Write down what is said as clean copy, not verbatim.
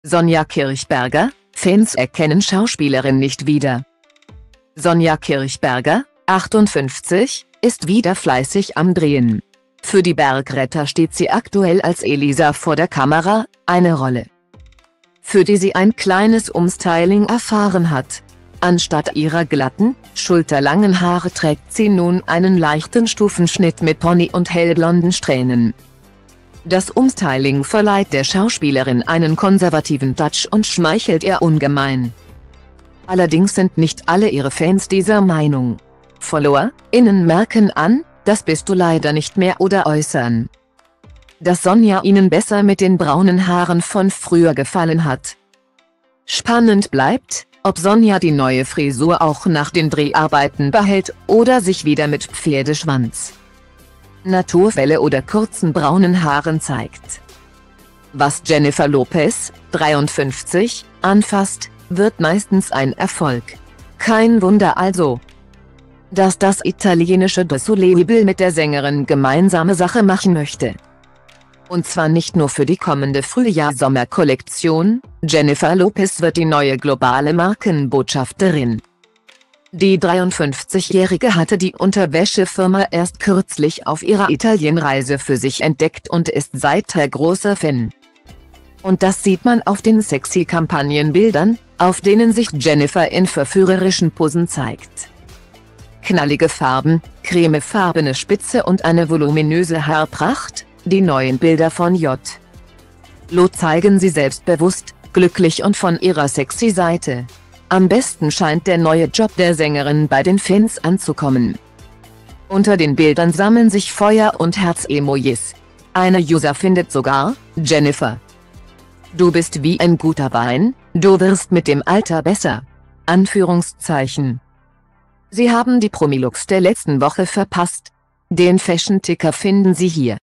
Sonja Kirchberger, Fans erkennen Schauspielerin nicht wieder. Sonja Kirchberger, 58, ist wieder fleißig am Drehen. Für die Bergretter steht sie aktuell als Elisa vor der Kamera, eine Rolle, für die sie ein kleines Umstyling erfahren hat. Anstatt ihrer glatten, schulterlangen Haare trägt sie nun einen leichten Stufenschnitt mit Pony und hellblonden Strähnen. Das Umstyling verleiht der Schauspielerin einen konservativen Touch und schmeichelt ihr ungemein. Allerdings sind nicht alle ihre Fans dieser Meinung. FollowerInnen merken an, das bist du leider nicht mehr oder äußern, dass Sonja ihnen besser mit den braunen Haaren von früher gefallen hat. Spannend bleibt, ob Sonja die neue Frisur auch nach den Dreharbeiten behält oder sich wieder mit Pferdeschwanz, Naturwelle oder kurzen braunen Haaren zeigt. Was Jennifer Lopez, 53, anfasst, wird meistens ein Erfolg. Kein Wunder also, dass das italienische Label mit der Sängerin gemeinsame Sache machen möchte. Und zwar nicht nur für die kommende Frühjahr-Sommer-Kollektion. Jennifer Lopez wird die neue globale Markenbotschafterin. Die 53-Jährige hatte die Unterwäschefirma erst kürzlich auf ihrer Italienreise für sich entdeckt und ist seither großer Fan. Und das sieht man auf den sexy Kampagnenbildern, auf denen sich Jennifer in verführerischen Posen zeigt. Knallige Farben, cremefarbene Spitze und eine voluminöse Haarpracht, die neuen Bilder von J.Lo zeigen sie selbstbewusst, glücklich und von ihrer sexy Seite. Am besten scheint der neue Job der Sängerin bei den Fans anzukommen. Unter den Bildern sammeln sich Feuer- und Herz-Emojis. Eine User findet sogar: Jennifer, du bist wie ein guter Wein, du wirst mit dem Alter besser. Anführungszeichen. Sie haben die Promilux der letzten Woche verpasst. Den Fashion-Ticker finden Sie hier.